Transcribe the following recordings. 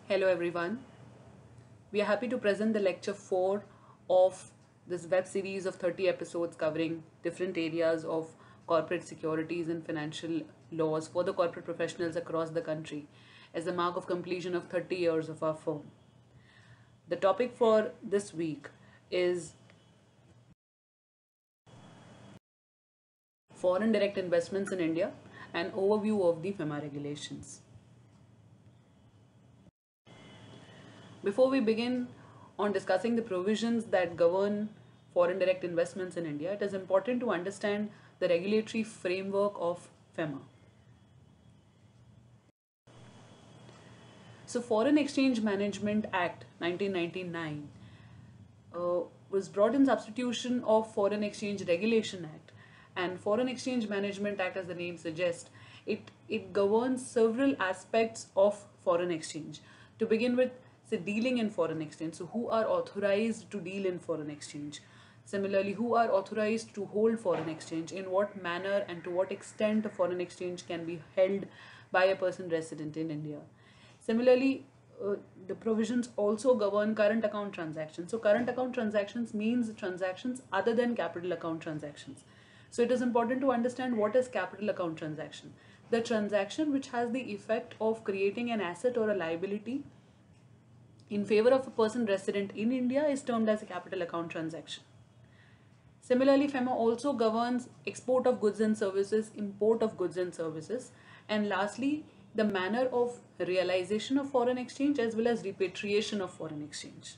Hello everyone. We are happy to present the lecture 4 of this web series of 30 episodes covering different areas of corporate securities and financial laws for the corporate professionals across the country as a mark of completion of 30 years of our firm. The topic for this week is foreign direct investments in India, an overview of the FEMA regulations. Before we begin on discussing the provisions that govern foreign direct investments in India, it is important to understand the regulatory framework of FEMA. So, Foreign Exchange Management Act 1999 was brought in substitution of Foreign Exchange Regulation Act, and Foreign Exchange Management Act, as the name suggests, it governs several aspects of foreign exchange. To begin with, say dealing in foreign exchange, so who are authorized to deal in foreign exchange? Similarly, who are authorized to hold foreign exchange, in what manner and to what extent a foreign exchange can be held by a person resident in India. Similarly, the provisions also govern current account transactions. So current account transactions means transactions other than capital account transactions. So it is important to understand what is capital account transaction. The transaction which has the effect of creating an asset or a liability in favor of a person resident in India is termed as a capital account transaction. Similarly, FEMA also governs export of goods and services, import of goods and services, and lastly, the manner of realization of foreign exchange as well as repatriation of foreign exchange.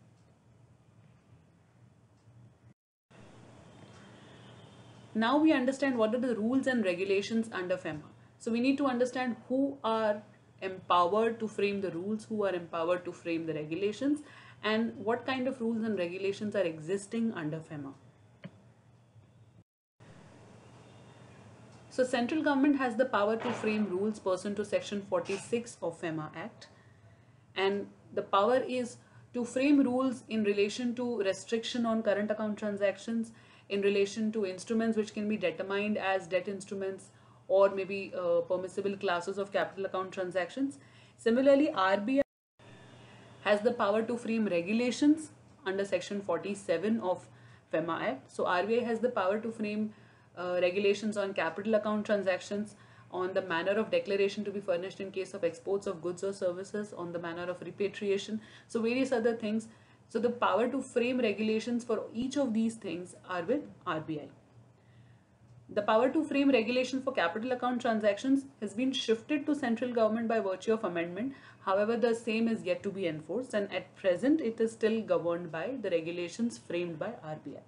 Now we understand what are the rules and regulations under FEMA. So we need to understand who are empowered to frame the rules, who are empowered to frame the regulations, and what kind of rules and regulations are existing under FEMA. So central government has the power to frame rules pursuant to section 46 of FEMA Act, and the power is to frame rules in relation to restriction on current account transactions, in relation to instruments which can be determined as debt instruments or maybe permissible classes of capital account transactions. Similarly, RBI has the power to frame regulations under section 47 of FEMA Act. So RBI has the power to frame regulations on capital account transactions, on the manner of declaration to be furnished in case of exports of goods or services, on the manner of repatriation, so various other things. So the power to frame regulations for each of these things are with RBI. The power to frame regulations for capital account transactions has been shifted to central government by virtue of amendment. However, the same is yet to be enforced, and at present it is still governed by the regulations framed by RBI.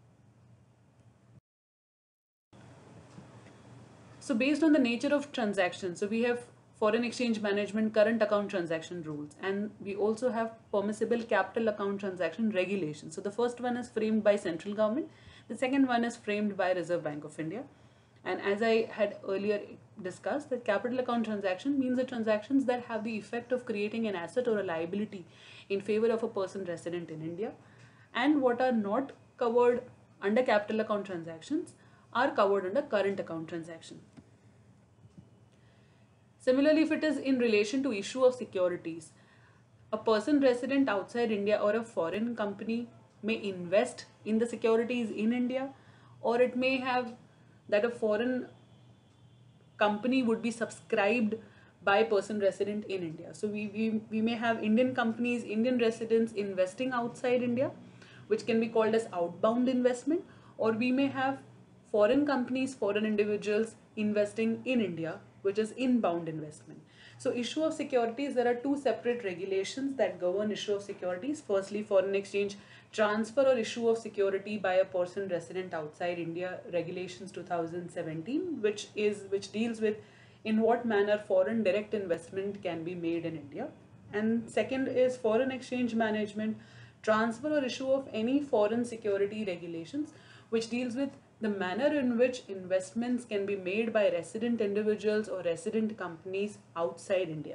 So based on the nature of transactions, so we have foreign exchange management current account transaction rules, and we also have permissible capital account transaction regulations. So the first one is framed by central government, the second one is framed by Reserve Bank of India. And as I had earlier discussed, that capital account transaction means the transactions that have the effect of creating an asset or a liability in favor of a person resident in India, and what are not covered under capital account transactions are covered under current account transaction. Similarly, if it is in relation to issue of securities, a person resident outside India or a foreign company may invest in the securities in India, or it may have that a foreign company would be subscribed by a person resident in India. So we may have Indian companies, Indian residents investing outside India, which can be called as outbound investment, or we may have foreign companies, foreign individuals investing in India, which is inbound investment. So issue of securities, there are two separate regulations that govern issue of securities. Firstly, foreign exchange transfer or issue of security by a person resident outside India, regulations 2017, which deals with in what manner foreign direct investment can be made in India. And second is foreign exchange management transfer or issue of any foreign security regulations, which deals with the manner in which investments can be made by resident individuals or resident companies outside India.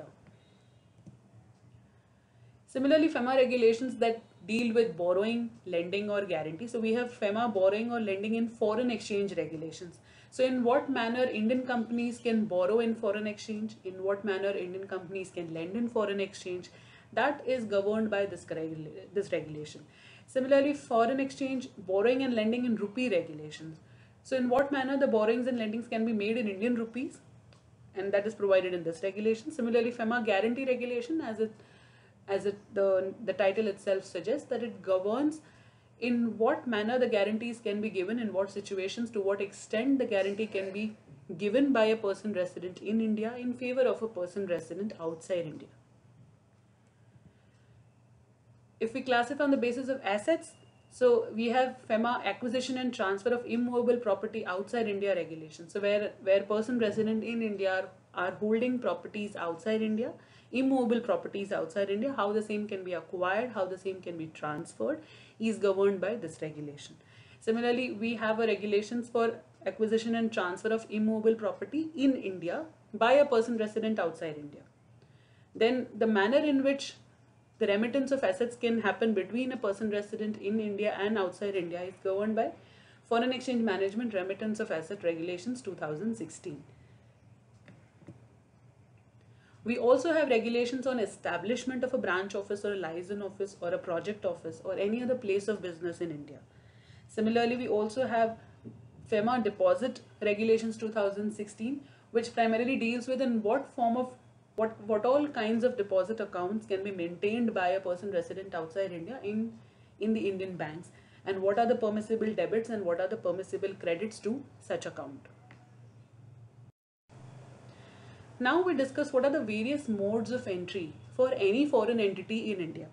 Similarly, FEMA regulations that deal with borrowing, lending or guarantee. So we have FEMA borrowing or lending in foreign exchange regulations. So in what manner Indian companies can borrow in foreign exchange, in what manner Indian companies can lend in foreign exchange, that is governed by this regulation. Similarly, foreign exchange borrowing and lending in rupee regulations. So in what manner the borrowings and lendings can be made in Indian rupees, and that is provided in this regulation. Similarly, FEMA guarantee regulation, the title itself suggests, that it governs in what manner the guarantees can be given, in what situations, to what extent the guarantee can be given by a person resident in India in favor of a person resident outside India. If we classify on the basis of assets, so we have FEMA acquisition and transfer of immovable property outside India regulation. So where person resident in India are holding properties outside India, immovable properties outside India, how the same can be acquired, how the same can be transferred, is governed by this regulation. Similarly, we have a regulations for acquisition and transfer of immovable property in India by a person resident outside India. Then the manner in which the remittance of assets can happen between a person resident in India and outside India is governed by Foreign Exchange Management Remittance of Asset Regulations 2016. We also have regulations on establishment of a branch office or a liaison office or a project office or any other place of business in India. Similarly, we also have FEMA Deposit Regulations 2016, which primarily deals with in what form of what all kinds of deposit accounts can be maintained by a person resident outside India in the Indian banks, and what are the permissible debits and what are the permissible credits to such account. Now we discuss what are the various modes of entry for any foreign entity in India.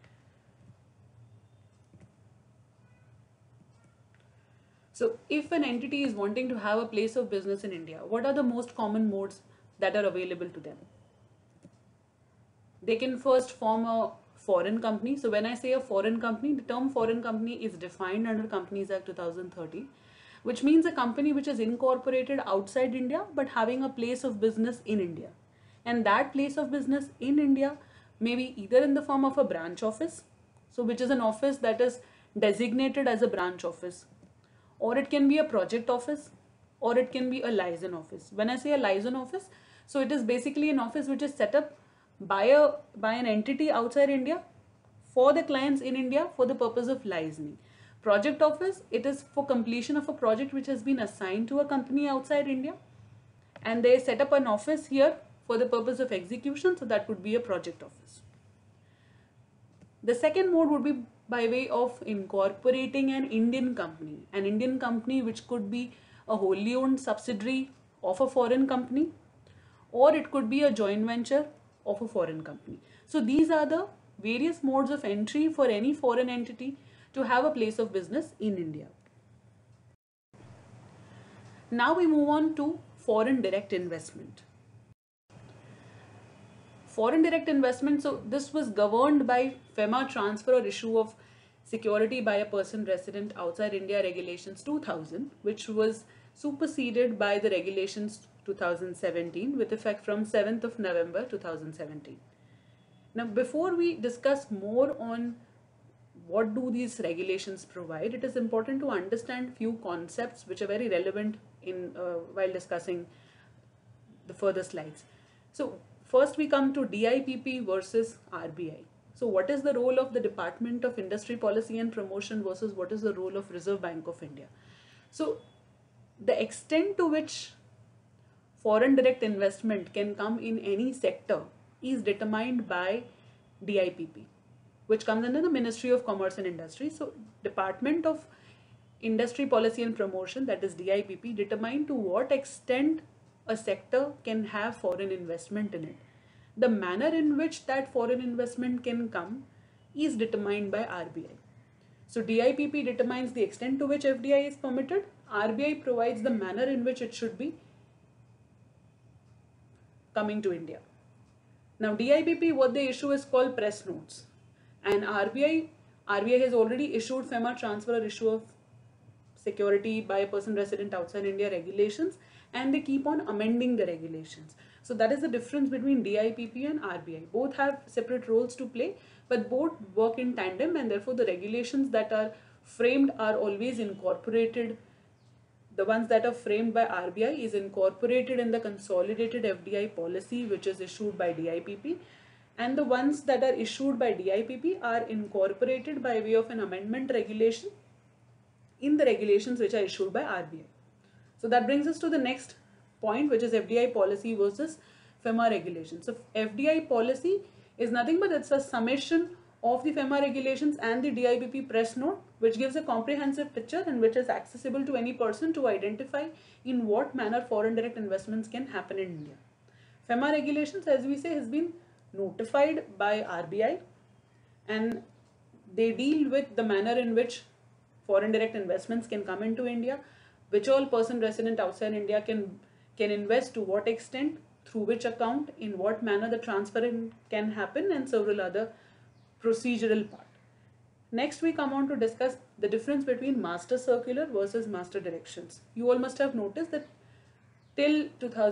So if an entity is wanting to have a place of business in India, what are the most common modes that are available to them? They can first form a foreign company. So when I say a foreign company, the term foreign company is defined under Companies Act 2013, which means a company which is incorporated outside India but having a place of business in India. And that place of business in India may be either in the form of a branch office, so which is an office that is designated as a branch office, or it can be a project office, or it can be a liaison office. When I say a liaison office, so it is basically an office which is set up by an entity outside India for the clients in India for the purpose of liaisoning. Project office, it is for completion of a project which has been assigned to a company outside India, and they set up an office here for the purpose of execution, so that would be a project office. The second mode would be by way of incorporating an Indian company which could be a wholly owned subsidiary of a foreign company, or it could be a joint venture of a foreign company. So these are the various modes of entry for any foreign entity to have a place of business in India. Now we move on to foreign direct investment. Foreign direct investment, so this was governed by FEMA transfer or issue of security by a person resident outside India regulations 2000, which was superseded by the regulations 2017 with effect from 7th of November 2017. Now, before we discuss more on what do these regulations provide, it is important to understand few concepts which are very relevant in while discussing the further slides. So first we come to DIPP versus RBI. So what is the role of the Department of Industry Policy and Promotion versus what is the role of Reserve Bank of India? So the extent to which foreign direct investment can come in any sector is determined by DIPP, which comes under the Ministry of Commerce and Industry. So Department of Industry Policy and Promotion, that is DIPP, determine to what extent a sector can have foreign investment in it. The manner in which that foreign investment can come is determined by RBI. So DIPP determines the extent to which FDI is permitted. RBI provides the manner in which it should be coming to India. Now DIPP, what they issue is called press notes, and RBI has already issued FEMA transfer or issue of security by a person resident outside India regulations, and they keep on amending the regulations. So that is the difference between DIPP and RBI. Both have separate roles to play, but both work in tandem, and therefore the regulations that are framed are always incorporated the ones that are framed by RBI, is incorporated in the consolidated FDI policy which is issued by DIPP, and the ones that are issued by DIPP are incorporated by way of an amendment regulation in the regulations which are issued by RBI. So that brings us to the next point, which is FDI policy versus FEMA regulations. So FDI policy is nothing but it's a summation of the FEMA regulations and the DIPP press note, which gives a comprehensive picture and which is accessible to any person to identify in what manner foreign direct investments can happen in India. FEMA regulations, as we say, has been notified by RBI, and they deal with the manner in which foreign direct investments can come into India, which all person resident outside India can invest, to what extent, through which account, in what manner the transfer can happen, and several other procedural part. Next, we come on to discuss the difference between master circular versus master directions. You all must have noticed that till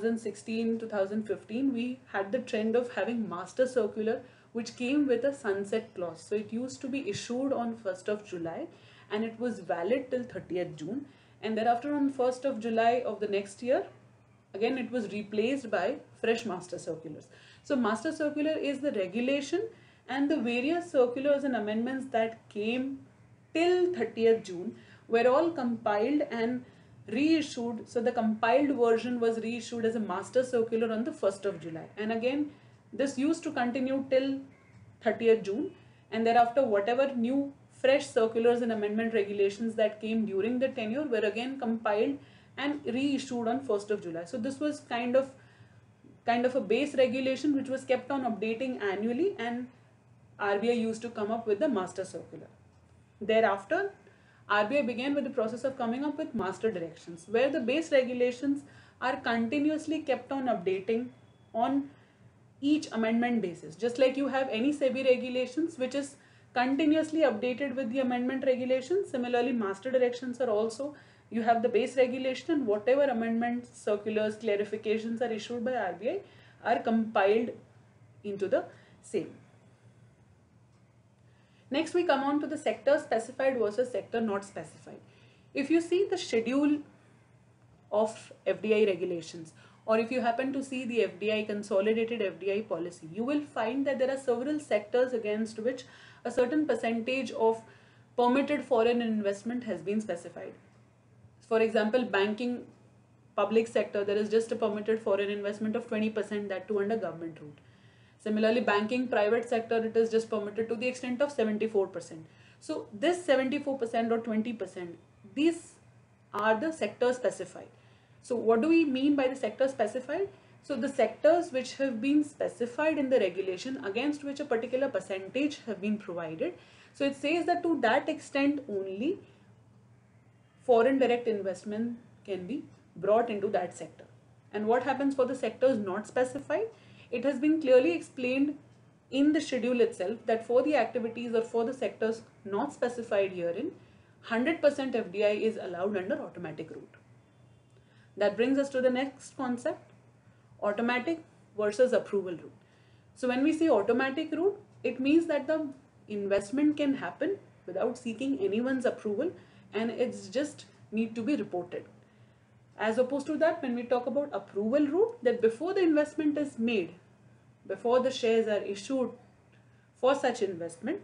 2016-2015 we had the trend of having master circular, which came with a sunset clause. So it used to be issued on 1st of July and it was valid till 30th June, and thereafter on 1st of July of the next year, again it was replaced by fresh master circulars. So master circular is the regulation, and the various circulars and amendments that came till 30th June were all compiled and reissued. So the compiled version was reissued as a master circular on the 1st of July. And again, this used to continue till 30th June. And thereafter, whatever new fresh circulars and amendment regulations that came during the tenure were again compiled and reissued on 1st of July. So this was kind of a base regulation which was kept on updating annually, and RBI used to come up with the master circular. Thereafter, RBI began with the process of coming up with master directions, where the base regulations are continuously kept on updating on each amendment basis. Just like you have any SEBI regulations which is continuously updated with the amendment regulations, similarly master directions are also, you have the base regulation, and whatever amendments, circulars, clarifications are issued by RBI are compiled into the same. Next, we come on to the sector specified versus sector not specified. If you see the schedule of FDI regulations, or if you happen to see the FDI consolidated FDI policy, you will find that there are several sectors against which a certain percentage of permitted foreign investment has been specified. For example, banking public sector, there is just a permitted foreign investment of 20%, that too under government route. Similarly, banking private sector, it is just permitted to the extent of 74%. So this 74% or 20%, these are the sector specified. So what do we mean by the sector specified? So the sectors which have been specified in the regulation against which a particular percentage have been provided. So it says that to that extent only foreign direct investment can be brought into that sector. And what happens for the sectors not specified? It has been clearly explained in the schedule itself that for the activities or for the sectors not specified herein, 100% FDI is allowed under automatic route. That brings us to the next concept, automatic versus approval route. So when we say automatic route, it means that the investment can happen without seeking anyone's approval, and it's just need to be reported. As opposed to that, when we talk about approval route, that before the investment is made, before the shares are issued for such investment,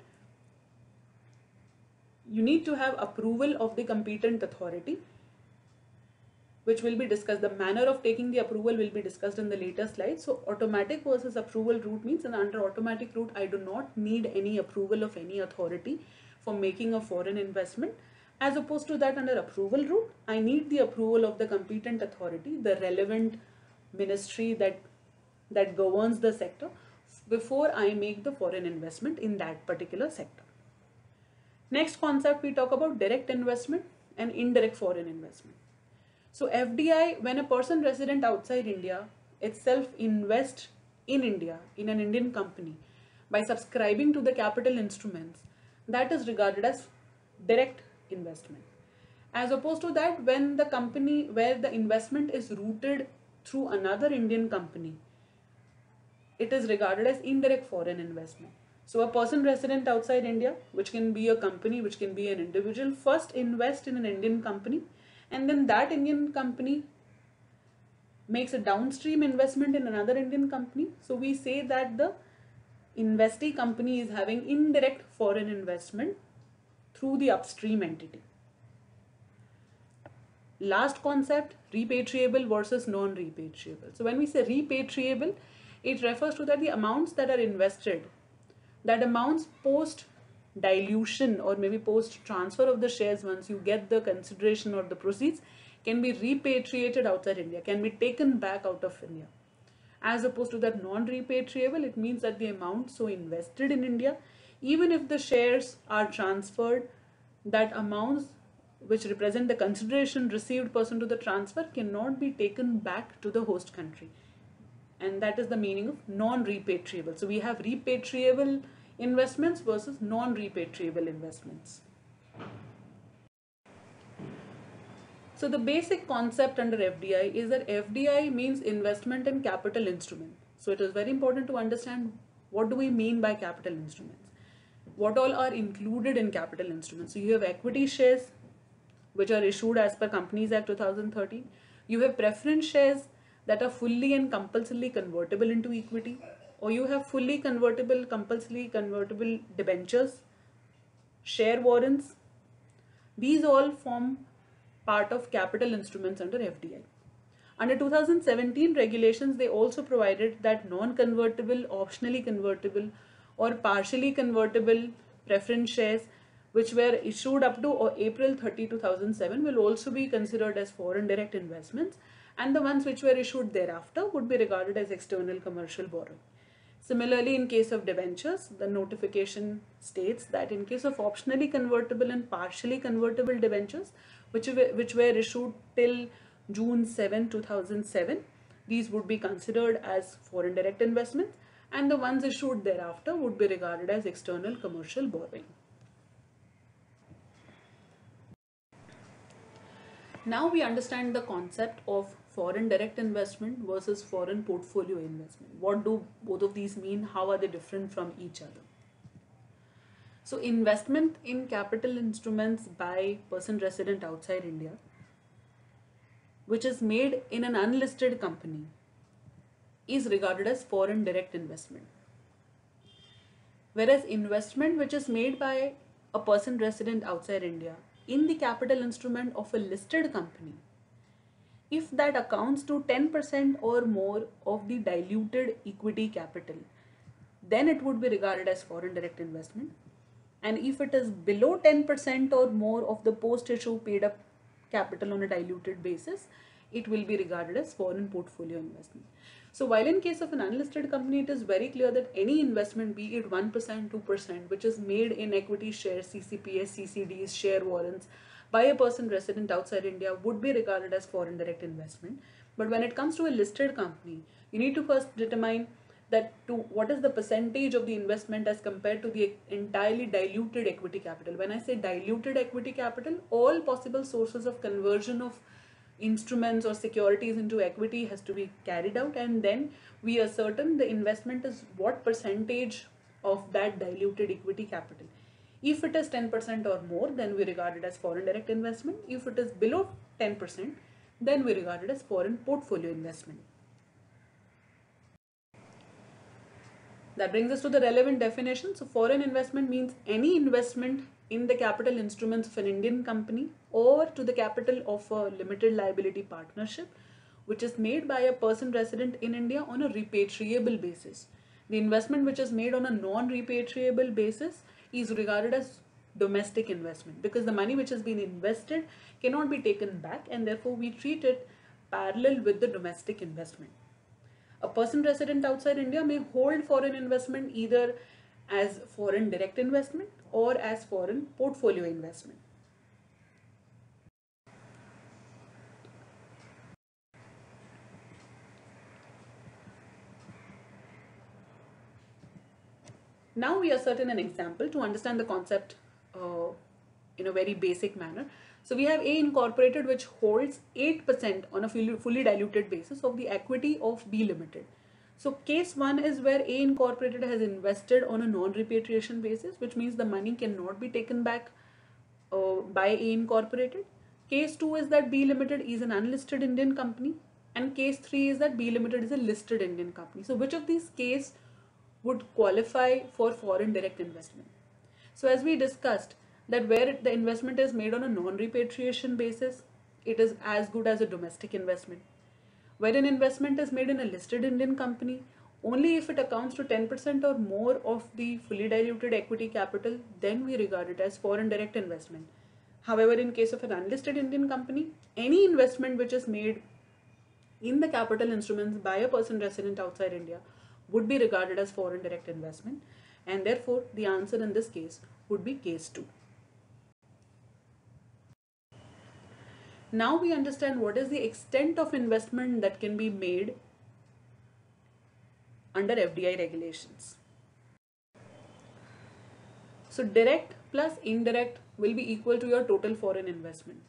you need to have approval of the competent authority, which will be discussed. The manner of taking the approval will be discussed in the later slides. So automatic versus approval route means, and under automatic route, I do not need any approval of any authority for making a foreign investment. As opposed to that, under approval route, I need the approval of the competent authority, the relevant ministry that governs the sector, before I make the foreign investment in that particular sector. Next concept, we talk about direct investment and indirect foreign investment. So FDI, when a person resident outside India itself invests in India, in an Indian company, by subscribing to the capital instruments, that is regarded as direct investment. As opposed to that, when the company where the investment is routed through another Indian company, it is regarded as indirect foreign investment. So a person resident outside India, which can be a company, which can be an individual, first invest in an Indian company, and then that Indian company makes a downstream investment in another Indian company. So we say that the investee company is having indirect foreign investment through the upstream entity. Last concept, repatriable versus non-repatriable. So when we say repatriable, it refers to that the amounts that are invested, that amounts post dilution or maybe post transfer of the shares, once you get the consideration or the proceeds, can be repatriated outside India, can be taken back out of India. As opposed to that non-repatriable, it means that the amount so invested in India, even if the shares are transferred, that amounts which represent the consideration received pursuant to the transfer cannot be taken back to the host country. And that is the meaning of non-repatriable. So we have repatriable investments versus non-repatriable investments. So the basic concept under FDI is that FDI means investment in capital instrument. So it is very important to understand what do we mean by capital instruments. What all are included in capital instruments. So you have equity shares, which are issued as per Companies Act 2013. You have preference shares that are fully and compulsorily convertible into equity, or you have fully convertible, compulsorily convertible debentures, share warrants. These all form part of capital instruments under FDI. Under 2017 regulations, they also provided that non-convertible, optionally convertible or partially convertible preference shares which were issued up to April 30, 2007 will also be considered as foreign direct investments, and the ones which were issued thereafter would be regarded as external commercial borrowing. Similarly, in case of debentures, the notification states that in case of optionally convertible and partially convertible debentures, which were issued till June 7, 2007, these would be considered as foreign direct investments, and the ones issued thereafter would be regarded as external commercial borrowing. Now we understand the concept of foreign direct investment versus foreign portfolio investment. What do both of these mean? How are they different from each other? So investment in capital instruments by person resident outside India, which is made in an unlisted company, is regarded as foreign direct investment. Whereas investment which is made by a person resident outside India in the capital instrument of a listed company, if that accounts to 10% or more of the diluted equity capital, then it would be regarded as foreign direct investment. And if it is below 10% or more of the post-issue paid up capital on a diluted basis, it will be regarded as foreign portfolio investment. So while in case of an unlisted company, it is very clear that any investment, be it 1%, 2%, which is made in equity shares, CCPS, CCDs, share warrants by a person resident outside India would be regarded as foreign direct investment. But when it comes to a listed company, you need to first determine that to what is the percentage of the investment as compared to the entirely diluted equity capital. When I say diluted equity capital, all possible sources of conversion of instruments or securities into equity has to be carried out, and then we ascertain the investment is what percentage of that diluted equity capital. If it is 10% or more, then we regard it as foreign direct investment. If it is below 10%, then we regard it as foreign portfolio investment. That brings us to the relevant definition. So foreign investment means any investment in the capital instruments of an Indian company or to the capital of a limited liability partnership, which is made by a person resident in India on a repatriable basis. The investment which is made on a non-repatriable basis is regarded as domestic investment, because the money which has been invested cannot be taken back, and therefore we treat it parallel with the domestic investment. A person resident outside India may hold foreign investment either as foreign direct investment or as foreign portfolio investment. Now we ascertain an example to understand the concept in a very basic manner. So we have A Incorporated, which holds 8% on a fully diluted basis of the equity of B Limited. So case 1 is where A Incorporated has invested on a non-repatriation basis, which means the money cannot be taken back by A Incorporated. Case 2 is that B Limited is an unlisted Indian company, and case 3 is that B Limited is a listed Indian company. So which of these cases would qualify for foreign direct investment? So as we discussed, that where the investment is made on a non-repatriation basis, it is as good as a domestic investment. Where an investment is made in a listed Indian company, only if it accounts to 10% or more of the fully diluted equity capital, then we regard it as foreign direct investment. However, in case of an unlisted Indian company, any investment which is made in the capital instruments by a person resident outside India would be regarded as foreign direct investment, and therefore the answer in this case would be case 2. Now we understand what is the extent of investment that can be made under FDI regulations. So direct plus indirect will be equal to your total foreign investment.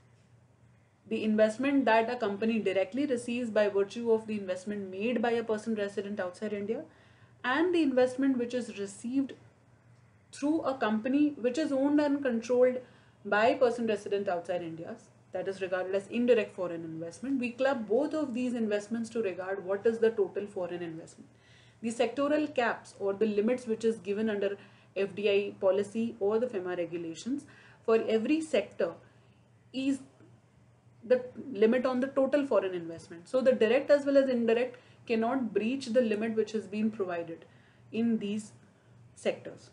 The investment that a company directly receives by virtue of the investment made by a person resident outside India, and the investment which is received through a company which is owned and controlled by a person resident outside India, that is regarded as indirect foreign investment. We club both of these investments to regard what is the total foreign investment. The sectoral caps or the limits which is given under FDI policy or the FEMA regulations for every sector is the limit on the total foreign investment. So the direct as well as indirect cannot breach the limit which has been provided in these sectors.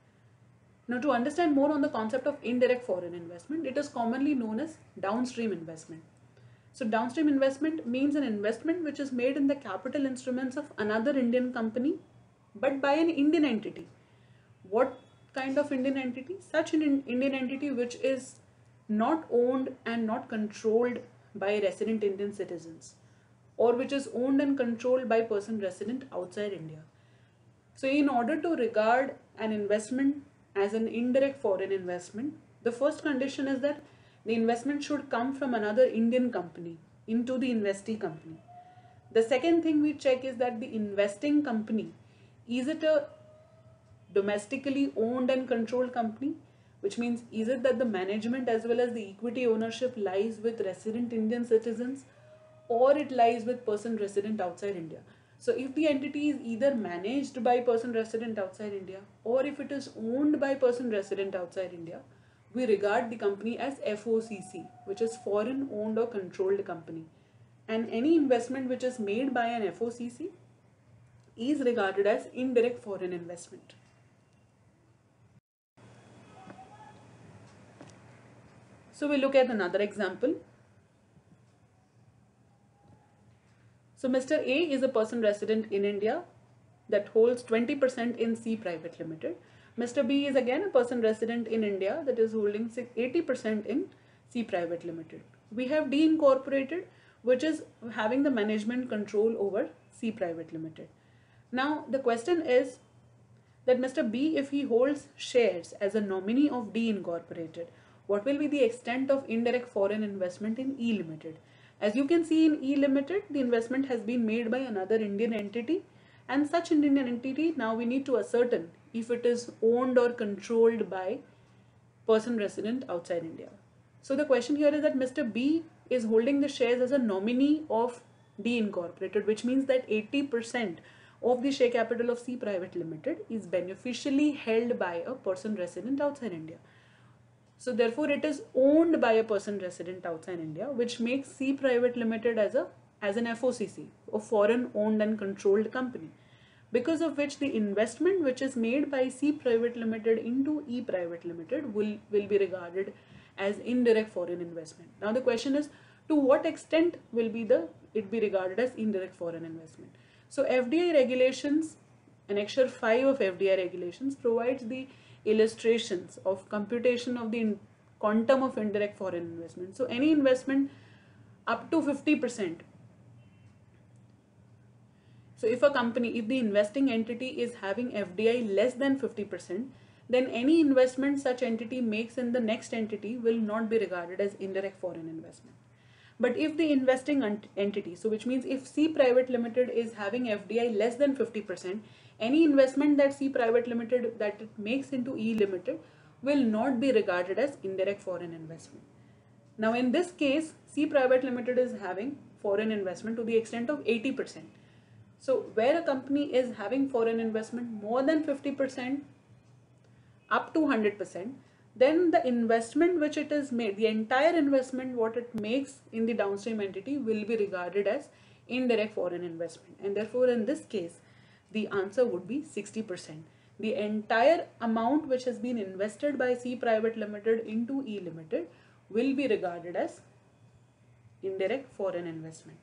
Now, to understand more on the concept of indirect foreign investment, it is commonly known as downstream investment. So downstream investment means an investment which is made in the capital instruments of another Indian company but by an Indian entity. What kind of Indian entity? Such an Indian entity which is not owned and not controlled by resident Indian citizens, or which is owned and controlled by person resident outside India. So in order to regard an investment as an indirect foreign investment, the first condition is that the investment should come from another Indian company into the investee company. The second thing we check is that the investing company, is it a domestically owned and controlled company, which means is it that the management as well as the equity ownership lies with resident Indian citizens, or it lies with person resident outside India. So if the entity is either managed by person resident outside India or if it is owned by person resident outside India, we regard the company as FOCC, which is foreign owned or controlled company. And any investment which is made by an FOCC is regarded as indirect foreign investment. So we look at another example. So Mr. A is a person resident in India that holds 20% in C Private Limited. Mr. B is again a person resident in India that is holding 80% in C Private Limited. We have D Incorporated, which is having the management control over C Private Limited. Now the question is that Mr. B, if he holds shares as a nominee of D Incorporated, what will be the extent of indirect foreign investment in E Limited? As you can see in E Limited, the investment has been made by another Indian entity, and such Indian entity now we need to ascertain if it is owned or controlled by person resident outside India. So the question here is that Mr. B is holding the shares as a nominee of D Incorporated, which means that 80% of the share capital of C Private Limited is beneficially held by a person resident outside India. So therefore it is owned by a person resident outside India, which makes C Private Limited as an FOCC, a foreign owned and controlled company, because of which the investment which is made by C Private Limited into E Private Limited will be regarded as indirect foreign investment. Now the question is, to what extent will it be regarded as indirect foreign investment? So FDI regulations, Annexure 5 of FDI regulations provides the illustrations of computation of the quantum of indirect foreign investment. So any investment up to 50%. So if the investing entity is having FDI less than 50%, then any investment such entity makes in the next entity will not be regarded as indirect foreign investment. But if the investing entity, so which means if C Private Limited is having FDI less than 50%, any investment that C Private Limited that it makes into E Limited will not be regarded as indirect foreign investment. Now in this case, C Private Limited is having foreign investment to the extent of 80%. So where a company is having foreign investment more than 50% up to 100%, then the investment which it is made, the entire investment what it makes in the downstream entity will be regarded as indirect foreign investment. And therefore in this case, the answer would be 60%. The entire amount which has been invested by C Private Limited into E Limited will be regarded as indirect foreign investment.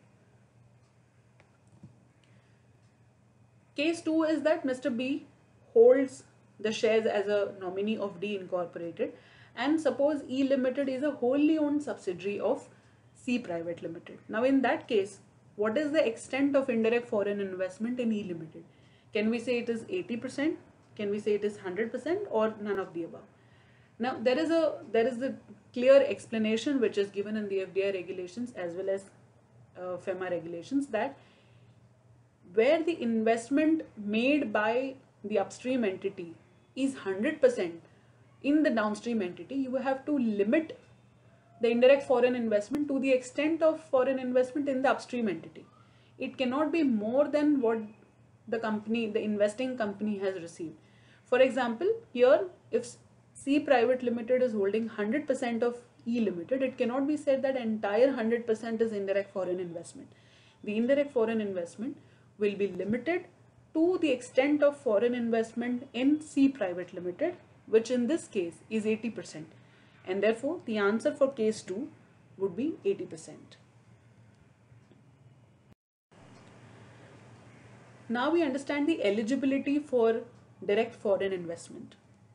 Case 2 is that Mr. B holds the shares as a nominee of D Incorporated, and suppose E Limited is a wholly owned subsidiary of C Private Limited. Now in that case, what is the extent of indirect foreign investment in E Limited? Can we say it is 80%? Can we say it is 100% or none of the above? Now there is the clear explanation which is given in the FDI regulations as well as FEMA regulations, that where the investment made by the upstream entity is 100% in the downstream entity, you have to limit the indirect foreign investment to the extent of foreign investment in the upstream entity. It cannot be more than what the investing company has received. For example, here if C Private Limited is holding 100% of E Limited, it cannot be said that entire 100% is indirect foreign investment. The indirect foreign investment will be limited to the extent of foreign investment in C Private Limited, which in this case is 80%. And therefore, the answer for case 2 would be 80%. Now we understand the eligibility for direct foreign investment.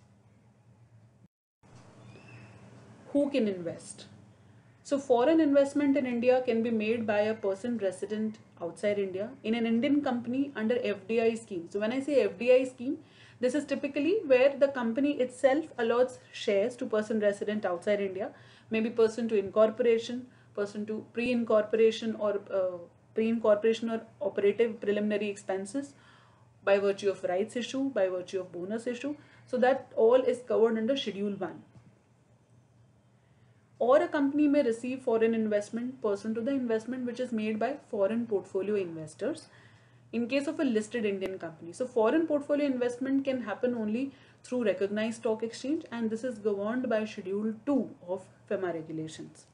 Who can invest? So foreign investment in India can be made by a person resident outside India in an Indian company under FDI scheme. So when I say FDI scheme, this is typically where the company itself allots shares to person resident outside India, maybe person to incorporation, person to pre-incorporation or operative preliminary expenses, by virtue of rights issue, by virtue of bonus issue. So that all is covered under Schedule 1. Or a company may receive foreign investment pursuant to the investment which is made by foreign portfolio investors in case of a listed Indian company. So foreign portfolio investment can happen only through recognized stock exchange, and this is governed by Schedule 2 of FEMA regulations.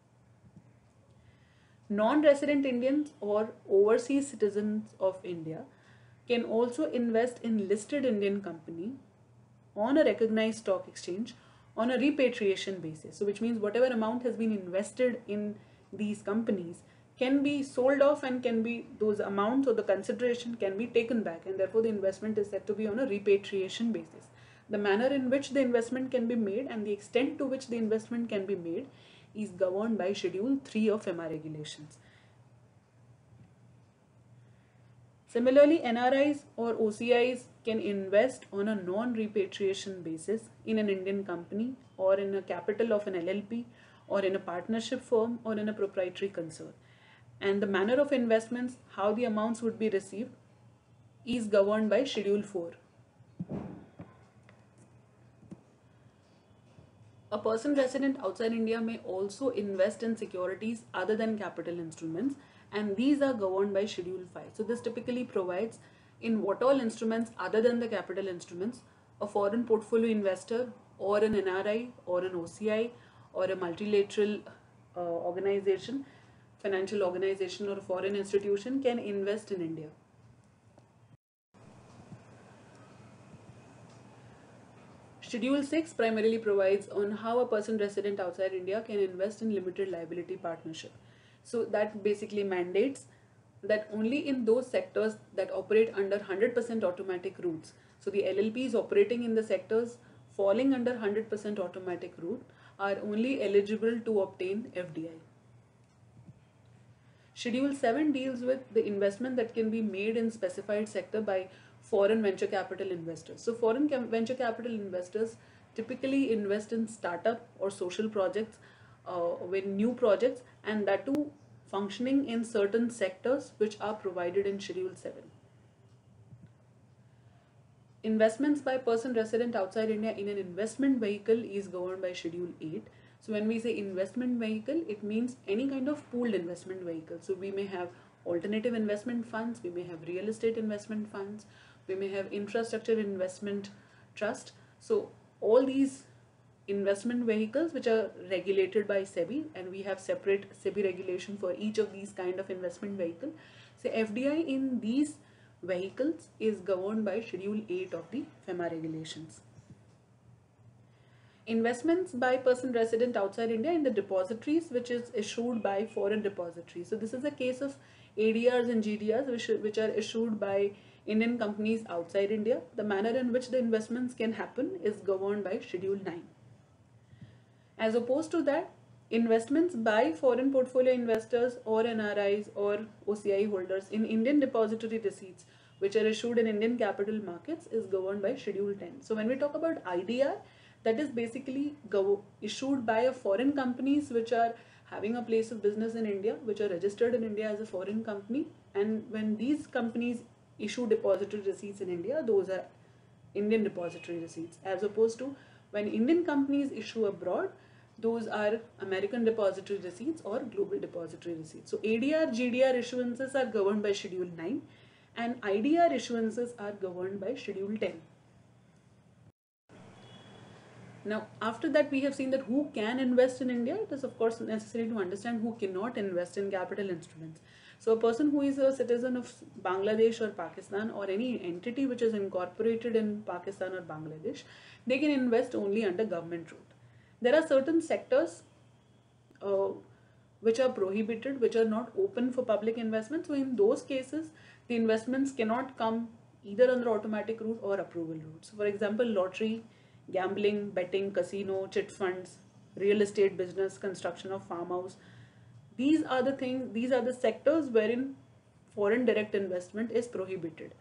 Non-resident Indians or overseas citizens of India can also invest in listed Indian company on a recognized stock exchange on a repatriation basis. So which means whatever amount has been invested in these companies can be sold off, and can be, those amounts or the consideration can be taken back, and therefore the investment is said to be on a repatriation basis. The manner in which the investment can be made and the extent to which the investment can be made is governed by Schedule 3 of FEMA regulations. Similarly, NRIs or OCIs can invest on a non-repatriation basis in an Indian company or in a capital of an LLP or in a partnership firm or in a proprietary concern. And the manner of investments, how the amounts would be received, is governed by Schedule 4. A person resident outside India may also invest in securities other than capital instruments, and these are governed by Schedule 5. So this typically provides in what all instruments other than the capital instruments a foreign portfolio investor or an NRI or an OCI or a multilateral organization, financial organization or foreign institution can invest in India. Schedule 6 primarily provides on how a person resident outside India can invest in limited liability partnership. So that basically mandates that only in those sectors that operate under 100% automatic routes. So the LLPs operating in the sectors falling under 100% automatic route are only eligible to obtain FDI. Schedule 7 deals with the investment that can be made in specified sector by foreign venture capital investors. So foreign venture capital investors typically invest in startup or social projects with new projects, and that too functioning in certain sectors which are provided in Schedule 7. Investments by person resident outside India in an investment vehicle is governed by Schedule 8. So when we say investment vehicle, it means any kind of pooled investment vehicle. So we may have alternative investment funds, we may have real estate investment funds, we may have infrastructure investment trust. So all these investment vehicles which are regulated by SEBI, and we have separate SEBI regulation for each of these kind of investment vehicle. So FDI in these vehicles is governed by Schedule 8 of the FEMA regulations. Investments by person resident outside India in the depositories which is issued by foreign depositories. So this is a case of ADRs and GDRs which are issued by Indian companies outside India. The manner in which the investments can happen is governed by Schedule 9. As opposed to that, investments by foreign portfolio investors or NRIs or OCI holders in Indian depository receipts which are issued in Indian capital markets is governed by Schedule 10. So when we talk about IDR, that is basically issued by a foreign companies which are having a place of business in India, which are registered in India as a foreign company, and when these companies issue depository receipts in India, those are Indian depository receipts, as opposed to when Indian companies issue abroad, those are American depository receipts or global depository receipts. So ADR, GDR issuances are governed by Schedule 9 and IDR issuances are governed by Schedule 10. Now, after that, we have seen that who can invest in India. It is of course necessary to understand who cannot invest in capital instruments. So a person who is a citizen of Bangladesh or Pakistan or any entity which is incorporated in Pakistan or Bangladesh, they can invest only under government route. There are certain sectors which are prohibited, which are not open for public investment. So in those cases, the investments cannot come either under automatic route or approval route. So for example, lottery, gambling, betting, casino, chit funds, real estate business, construction of farmhouse. These are the things, these are the sectors wherein foreign direct investment is prohibited.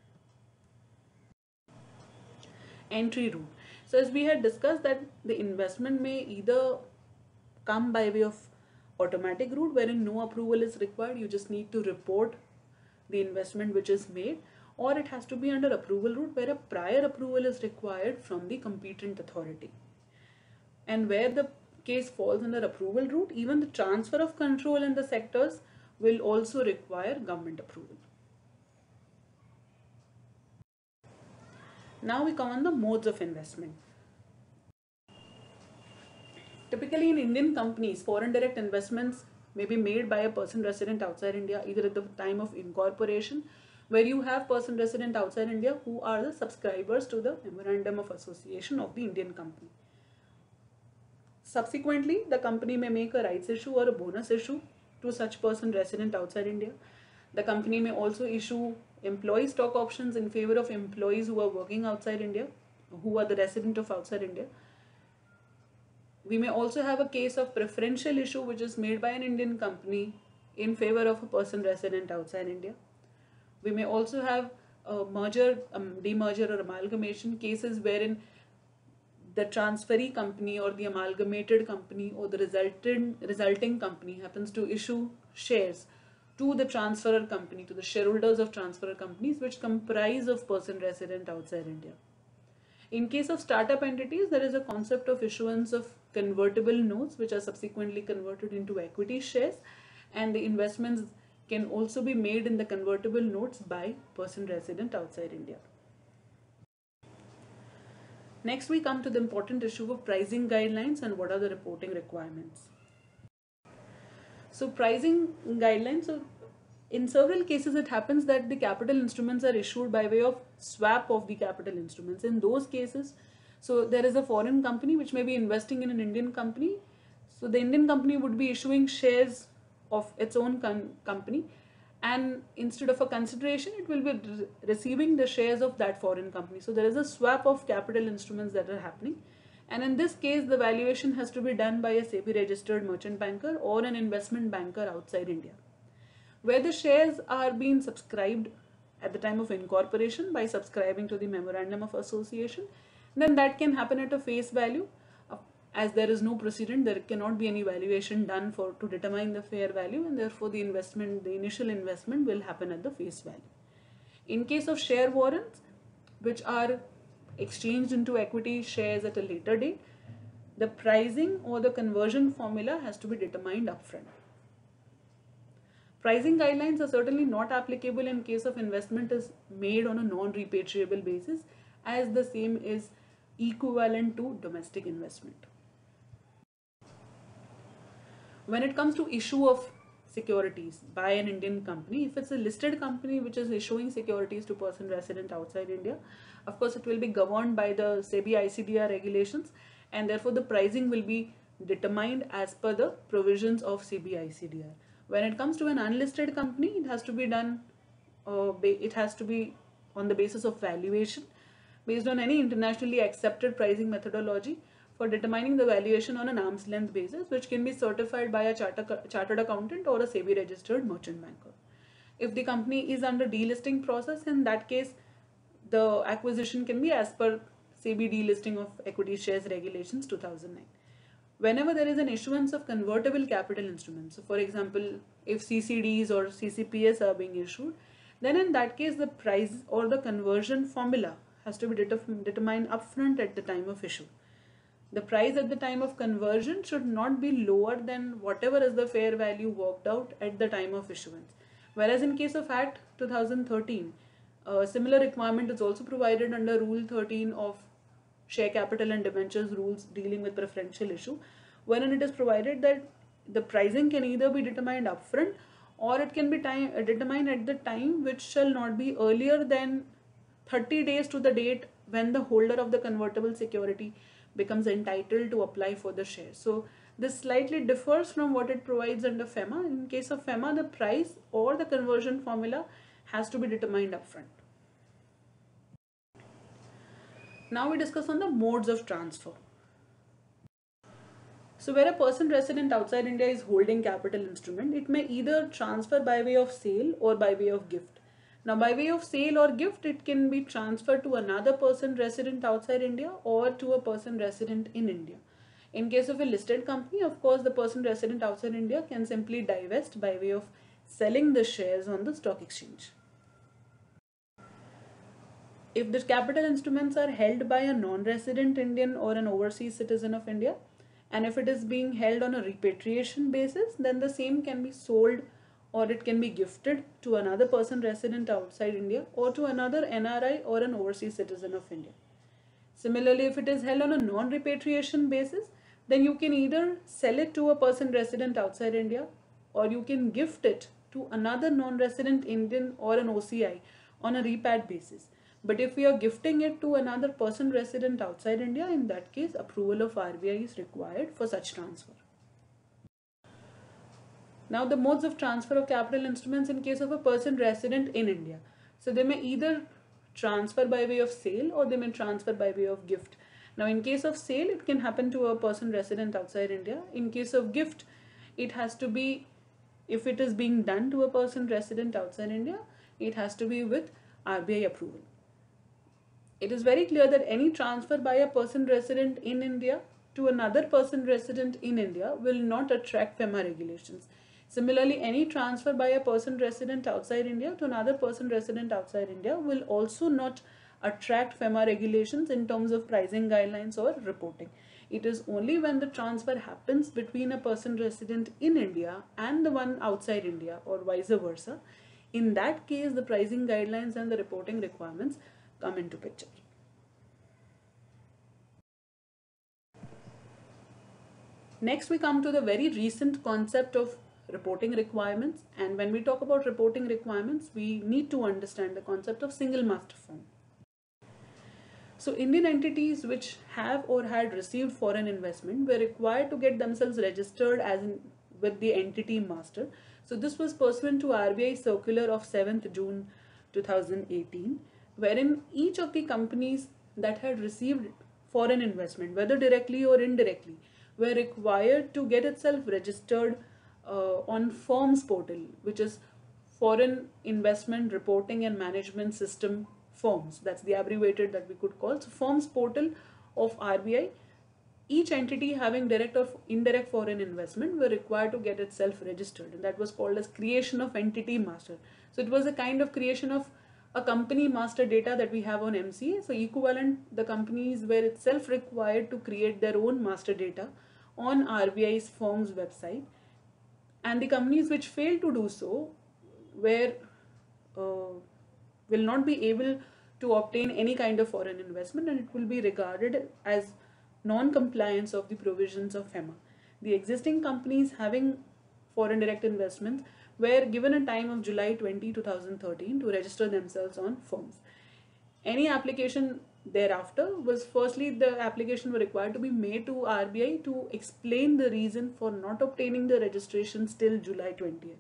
Entry route. So as we had discussed that the investment may either come by way of automatic route wherein no approval is required, you just need to report the investment which is made, or it has to be under approval route where a prior approval is required from the competent authority. And where the case falls under approval route, even the transfer of control in the sectors will also require government approval. Now we come on the modes of investment. Typically in Indian companies, foreign direct investments may be made by a person resident outside India either at the time of incorporation, where you have person resident outside India who are the subscribers to the Memorandum of Association of the Indian company. Subsequently, the company may make a rights issue or a bonus issue to such person resident outside India. The company may also issue employee stock options in favor of employees who are working outside India, who are the resident of outside India. We may also have a case of preferential issue which is made by an Indian company in favor of a person resident outside India. We may also have a merger, demerger or amalgamation cases wherein the transferee company or the amalgamated company or the resulting company happens to issue shares to the transferor company, to the shareholders of transferor companies which comprise of person resident outside India. In case of startup entities, there is a concept of issuance of convertible notes which are subsequently converted into equity shares, and the investments can also be made in the convertible notes by person resident outside India. Next, we come to the important issue of pricing guidelines and what are the reporting requirements. So pricing guidelines, so in several cases it happens that the capital instruments are issued by way of swap of the capital instruments. In those cases, so there is a foreign company which may be investing in an Indian company. So the Indian company would be issuing shares of its own company, and instead of a consideration it will be receiving the shares of that foreign company. So there is a swap of capital instruments that are happening, and in this case the valuation has to be done by a SEBI registered merchant banker or an investment banker outside India. Where the shares are being subscribed at the time of incorporation by subscribing to the Memorandum of Association, then that can happen at a face value. As there is no precedent, there cannot be any valuation done to determine the fair value, and therefore the initial investment will happen at the face value. In case of share warrants, which are exchanged into equity shares at a later date, the pricing or the conversion formula has to be determined upfront. Pricing guidelines are certainly not applicable in case of investment is made on a non-repatriable basis, as the same is equivalent to domestic investment. When it comes to issue of securities by an Indian company, if it's a listed company which is issuing securities to person resident outside India, of course it will be governed by the SEBI ICDR regulations, and therefore the pricing will be determined as per the provisions of SEBI ICDR. When it comes to an unlisted company, it has to be done, it has to be on the basis of valuation based on any internationally accepted pricing methodology for determining the valuation on an arm's length basis, which can be certified by a chartered accountant or a SEBI registered merchant banker. If the company is under delisting process, in that case, the acquisition can be as per SEBI delisting of equity shares regulations 2009. Whenever there is an issuance of convertible capital instruments, so for example, if CCDs or CCPS are being issued, then in that case the price or the conversion formula has to be determined upfront at the time of issue. The price at the time of conversion should not be lower than whatever is the fair value worked out at the time of issuance. Whereas in case of Act 2013, a similar requirement is also provided under Rule 13 of Share Capital and Debentures rules dealing with preferential issue, wherein it is provided that the pricing can either be determined upfront or it can be determined at the time which shall not be earlier than 30 days to the date when the holder of the convertible security becomes entitled to apply for the share. So this slightly differs from what it provides under FEMA. In case of FEMA, the price or the conversion formula has to be determined upfront. Now we discuss on the modes of transfer. So where a person resident outside India is holding capital instrument, it may either transfer by way of sale or by way of gift. Now by way of sale or gift, it can be transferred to another person resident outside India or to a person resident in India. In case of a listed company, of course, the person resident outside India can simply divest by way of selling the shares on the stock exchange. If the capital instruments are held by a non-resident Indian or an overseas citizen of India, and if it is being held on a repatriation basis, then the same can be sold or it can be gifted to another person resident outside India or to another NRI or an overseas citizen of India. Similarly, if it is held on a non-repatriation basis, then you can either sell it to a person resident outside India or you can gift it to another non-resident Indian or an OCI on a repat basis. But if we are gifting it to another person resident outside India, in that case, approval of RBI is required for such transfer. Now, the modes of transfer of capital instruments in case of a person resident in India. So, they may either transfer by way of sale or they may transfer by way of gift. Now, in case of sale, it can happen to a person resident outside India. In case of gift, it has to be, if it is being done to a person resident outside India, it has to be with RBI approval. It is very clear that any transfer by a person resident in India to another person resident in India will not attract FEMA regulations. Similarly, any transfer by a person resident outside India to another person resident outside India will also not attract FEMA regulations in terms of pricing guidelines or reporting. It is only when the transfer happens between a person resident in India and the one outside India or vice versa. In that case, the pricing guidelines and the reporting requirements come into picture. Next, we come to the very recent concept of reporting requirements, and when we talk about reporting requirements, we need to understand the concept of single master firm. So Indian entities which have or had received foreign investment were required to get themselves registered with the entity master. So this was pursuant to RBI circular of 7th June 2018, wherein each of the companies that had received foreign investment, whether directly or indirectly, were required to get itself registered on FIRMS portal, which is Foreign Investment Reporting and Management System, FIRMS. That's the abbreviated that we could call. So FIRMS portal of RBI, each entity having direct or indirect foreign investment were required to get itself registered, and that was called as creation of entity master. So it was a kind of creation of a company master data that we have on MCA. So equivalent, the companies were itself required to create their own master data on RBI's firm's website, and the companies which fail to do so were will not be able to obtain any kind of foreign investment, and it will be regarded as non-compliance of the provisions of FEMA. The existing companies having foreign direct investments were given a time of July 2013 to register themselves on firms. Any application thereafter was, firstly, the application were required to be made to RBI to explain the reason for not obtaining the registrations till July 20th.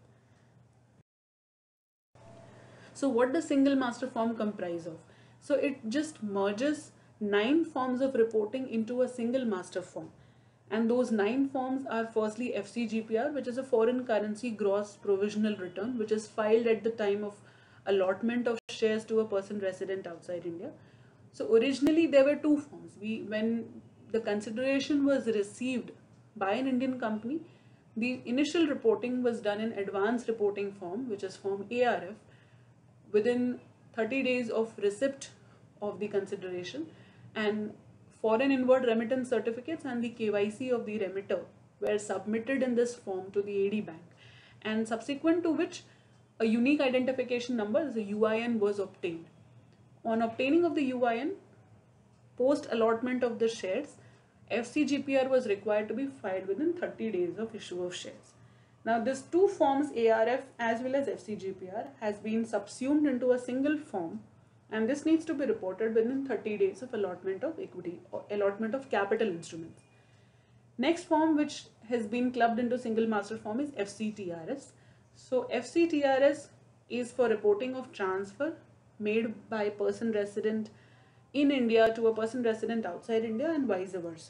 So what does single master form comprise of? So it just merges 9 forms of reporting into a single master form. And those 9 forms are, firstly, FCGPR, which is a foreign currency gross provisional return, which is filed at the time of allotment of shares to a person resident outside India. So originally there were 2 forms. When the consideration was received by an Indian company, the initial reporting was done in advance reporting form, which is form ARF, within 30 days of receipt of the consideration, and foreign inward remittance certificates and the KYC of the remitter were submitted in this form to the AD bank, and subsequent to which a unique identification number, the UIN, was obtained. On obtaining of the UIN, post allotment of the shares, FCGPR was required to be filed within 30 days of issue of shares. Now, this 2 forms, ARF as well as FCGPR, has been subsumed into a single form, and this needs to be reported within 30 days of allotment of equity or allotment of capital instruments. Next form which has been clubbed into single master form is FCTRS. So FCTRS is for reporting of transfer made by a person resident in India to a person resident outside India and vice versa.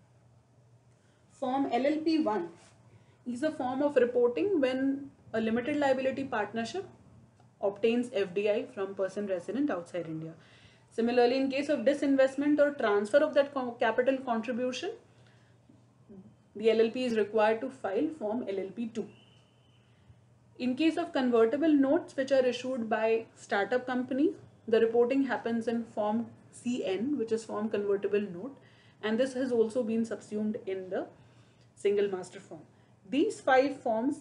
Form LLP1 is a form of reporting when a limited liability partnership obtains FDI from person resident outside India. Similarly, in case of disinvestment or transfer of that capital contribution, the LLP is required to file form LLP2. In case of convertible notes which are issued by startup companies, the reporting happens in form CN, which is form convertible note, and this has also been subsumed in the single master form. These 5 forms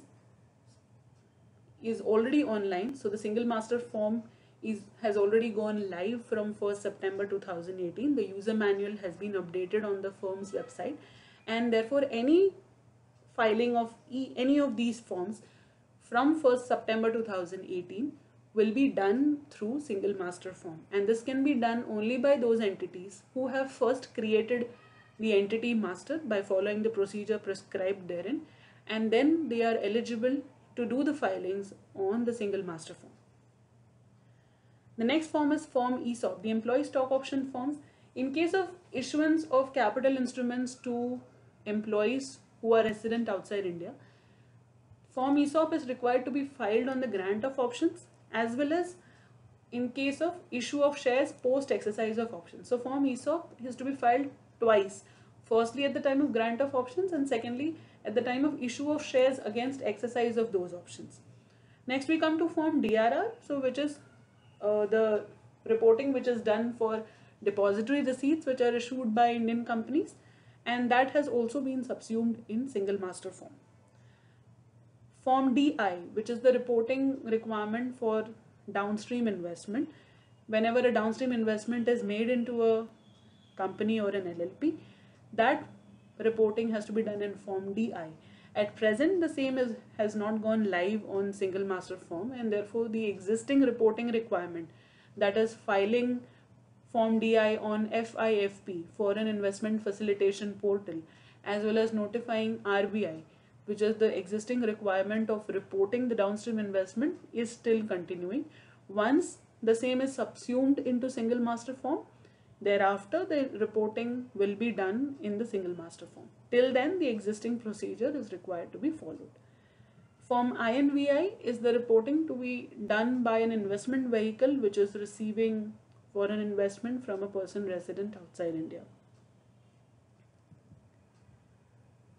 is already online, so the single master form has already gone live from 1st September 2018. The user manual has been updated on the firm's website, and therefore any filing of any of these forms from 1st September 2018 will be done through single master form, and this can be done only by those entities who have first created the entity master by following the procedure prescribed therein, and then they are eligible to do the filings on the single master form. The next form is form ESOP, the employee stock option forms. In case of issuance of capital instruments to employees who are resident outside India, form ESOP is required to be filed on the grant of options as well as in case of issue of shares post exercise of options. So form ESOP is to be filed twice, firstly at the time of grant of options and secondly at the time of issue of shares against exercise of those options. Next we come to form DRR, so which is the reporting which is done for depository receipts which are issued by Indian companies, and that has also been subsumed in single master form. Form DI, which is the reporting requirement for downstream investment. Whenever a downstream investment is made into a company or an LLP, that reporting has to be done in form DI. At present, the same has not gone live on single master form, and therefore the existing reporting requirement, that is filing form DI on FIFP, Foreign Investment Facilitation Portal, as well as notifying RBI, which is the existing requirement of reporting the downstream investment, is still continuing. Once the same is subsumed into single master form, thereafter the reporting will be done in the single master form. Till then, the existing procedure is required to be followed. Form INVI is the reporting to be done by an investment vehicle which is receiving foreign investment from a person resident outside India.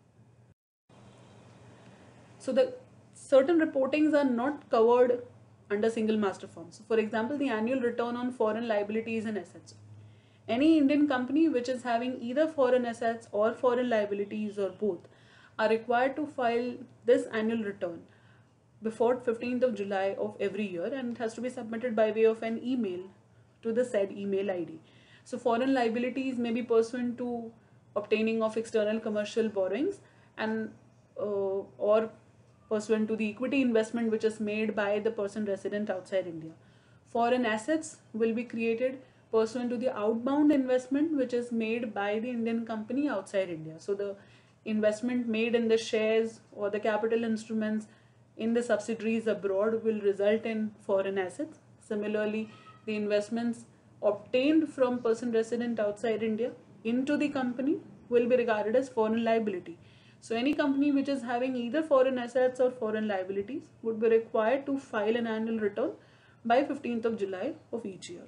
So the certain reportings are not covered under single master form. So for example, the annual return on foreign liabilities and assets. Any Indian company which is having either foreign assets or foreign liabilities or both are required to file this annual return before 15th of July of every year, and it has to be submitted by way of an email to the said email ID. So foreign liabilities may be pursuant to obtaining of external commercial borrowings and or pursuant to the equity investment which is made by the person resident outside India. Foreign assets will be created pursuant to the outbound investment which is made by the Indian company outside India. So the investment made in the shares or the capital instruments in the subsidiaries abroad will result in foreign assets. Similarly, the investments obtained from person resident outside India into the company will be regarded as foreign liability. So any company which is having either foreign assets or foreign liabilities would be required to file an annual return by 15th of July of each year.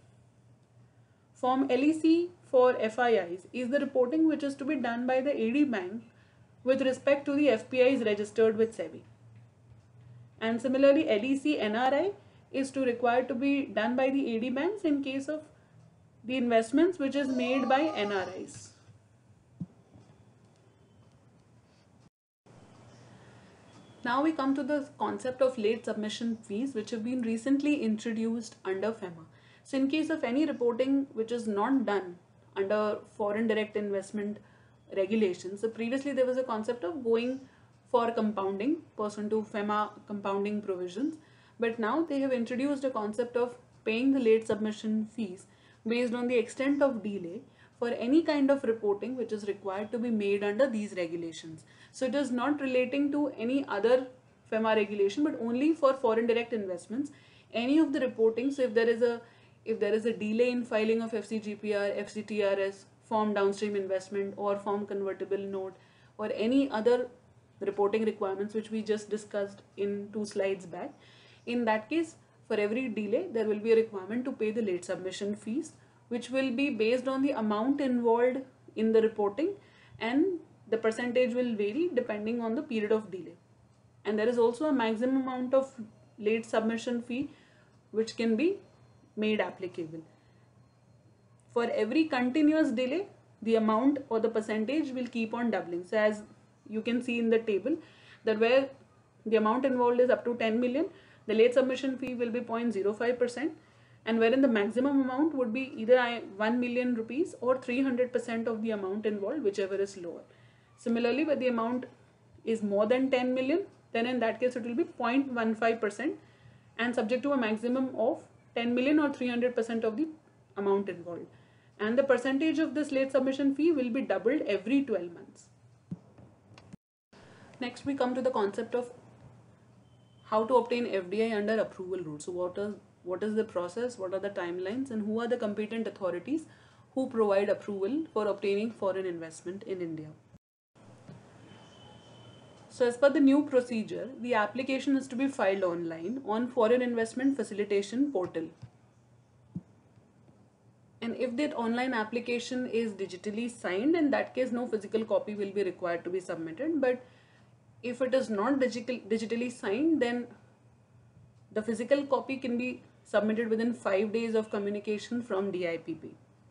Form LEC for FIIs is the reporting which is to be done by the AD bank with respect to the FPIs registered with SEBI. And similarly, LEC NRI is required to be done by the AD banks in case of the investments which is made by NRIs. Now we come to the concept of late submission fees which have been recently introduced under FEMA. So in case of any reporting which is not done under foreign direct investment regulations, so previously there was a concept of going for compounding pursuant to FEMA compounding provisions, but now they have introduced a concept of paying the late submission fees based on the extent of delay for any kind of reporting which is required to be made under these regulations. So it is not relating to any other FEMA regulation but only for foreign direct investments. Any of the reporting, so if there is a delay in filing of FCGPR, FCTRS, form downstream investment or form convertible note or any other reporting requirements which we just discussed in 2 slides back, in that case for every delay there will be a requirement to pay the late submission fees, which will be based on the amount involved in the reporting, and the percentage will vary depending on the period of delay. And there is also a maximum amount of late submission fee which can be made applicable. For every continuous delay, the amount or the percentage will keep on doubling. So as you can see in the table, that where the amount involved is up to 10 million, the late submission fee will be 0.05%, and wherein the maximum amount would be either 1 million rupees or 300% of the amount involved, whichever is lower. Similarly, where the amount is more than 10 million, then in that case it will be 0.15% and subject to a maximum of 10 million or 300% of the amount involved. And the percentage of this late submission fee will be doubled every 12 months. Next, we come to the concept of how to obtain FDI under approval route. So what is the process, what are the timelines, and who are the competent authorities who provide approval for obtaining foreign investment in India. So as per the new procedure, the application is to be filed online on Foreign Investment Facilitation Portal. And if that online application is digitally signed, in that case no physical copy will be required to be submitted. But if it is not digitally signed, then the physical copy can be submitted within 5 days of communication from DIPP.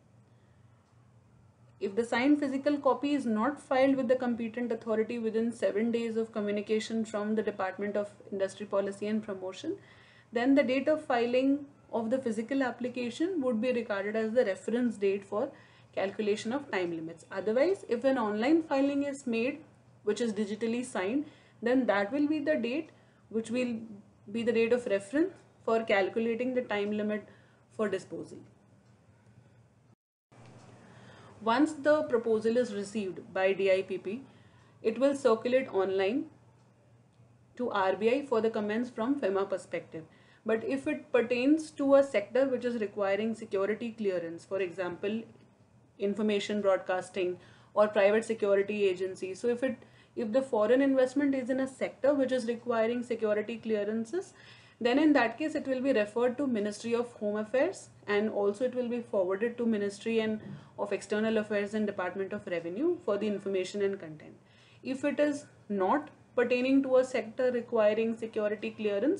If the signed physical copy is not filed with the competent authority within 7 days of communication from the Department of Industry Policy and Promotion, then the date of filing of the physical application would be regarded as the reference date for calculation of time limits. Otherwise, if an online filing is made which is digitally signed, then that will be the date which will be the date of reference for calculating the time limit for disposal. Once the proposal is received by DIPP, it will circulate online to RBI for the comments from FEMA perspective. But if it pertains to a sector which is requiring security clearance, for example, information broadcasting or private security agency, so if the foreign investment is in a sector which is requiring security clearances, then in that case it will be referred to Ministry of Home Affairs, and also it will be forwarded to Ministry of External Affairs and Department of Revenue for the information and content. If it is not pertaining to a sector requiring security clearance,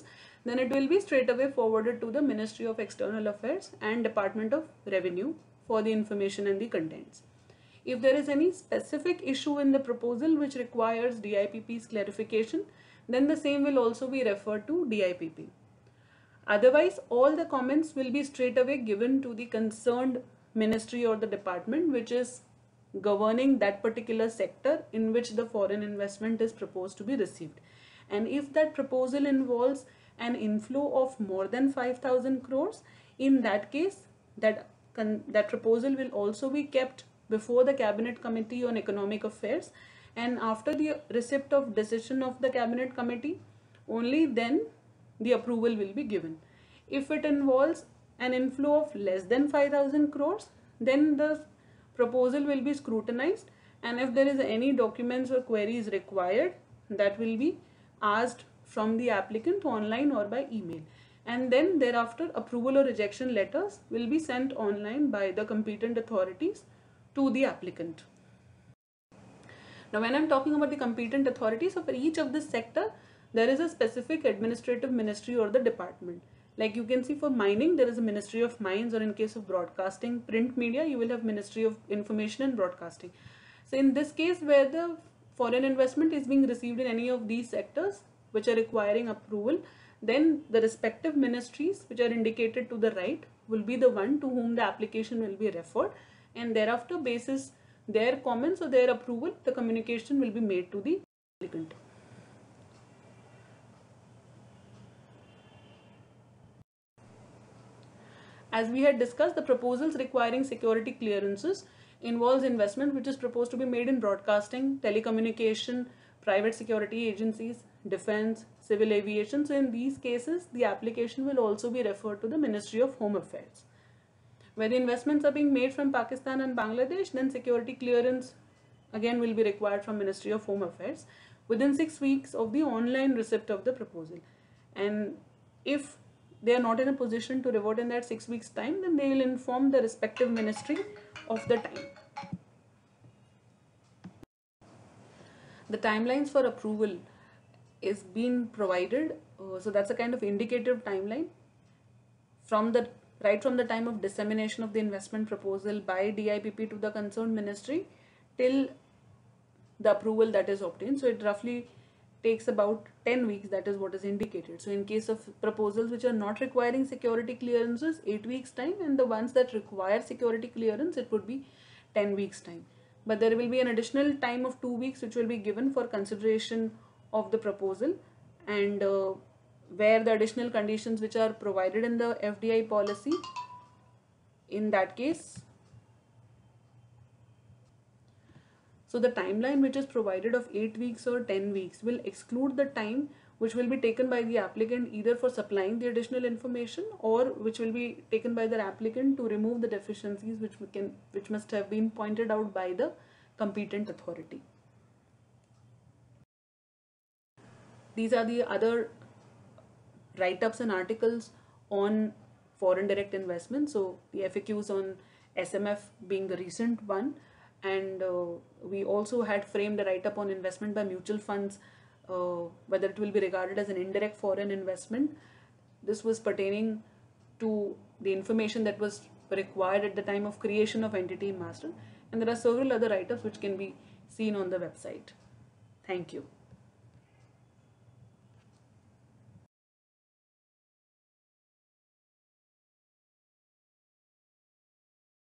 then it will be straight away forwarded to the Ministry of External Affairs and Department of Revenue for the information and the contents. If there is any specific issue in the proposal which requires DIPP's clarification, then the same will also be referred to DIPP. Otherwise, all the comments will be straight away given to the concerned ministry or the department which is governing that particular sector in which the foreign investment is proposed to be received. And if that proposal involves an inflow of more than 5,000 crores, in that case, that proposal will also be kept before the Cabinet Committee on Economic Affairs, and after the receipt of decision of the Cabinet Committee, only then the approval will be given. If it involves an inflow of less than 5,000 crores, then the proposal will be scrutinized, and if there is any documents or queries required, that will be asked from the applicant online or by email, and then thereafter approval or rejection letters will be sent online by the competent authorities to the applicant. Now, when I'm talking about the competent authorities, so for each of this sector, there is a specific administrative ministry or the department. Like you can see for mining, there is a Ministry of Mines, or in case of broadcasting, print media, you will have Ministry of Information and Broadcasting. So in this case, where the foreign investment is being received in any of these sectors which are requiring approval, then the respective ministries which are indicated to the right will be the one to whom the application will be referred, and thereafter basis their comments or their approval, the communication will be made to the applicant. As we had discussed, the proposals requiring security clearances involves investment which is proposed to be made in broadcasting, telecommunication, private security agencies, defense, civil aviation. So in these cases, the application will also be referred to the Ministry of Home Affairs. Where the investments are being made from Pakistan and Bangladesh, then security clearance again will be required from Ministry of Home Affairs within 6 weeks of the online receipt of the proposal. And if they are not in a position to revert in that 6 weeks time, then they will inform the respective ministry of the time. The timelines for approval is being provided, so that's a kind of indicative timeline right from the time of dissemination of the investment proposal by DIPP to the concerned ministry till the approval that is obtained. So it roughly takes about 10 weeks, that is what is indicated. So in case of proposals which are not requiring security clearances, 8 weeks time, and the ones that require security clearance, it would be 10 weeks time. But there will be an additional time of 2 weeks which will be given for consideration of the proposal, and where the additional conditions which are provided in the FDI policy, in that case, so the timeline which is provided of 8 weeks or 10 weeks will exclude the time which will be taken by the applicant either for supplying the additional information, or which will be taken by the applicant to remove the deficiencies which must have been pointed out by the competent authority. These are the other write-ups and articles on foreign direct investment. So the FAQs on SMF being the recent one, and we also had framed a write-up on investment by mutual funds, whether it will be regarded as an indirect foreign investment. This was pertaining to the information that was required at the time of creation of entity master, and there are several other write-ups which can be seen on the website. Thank you.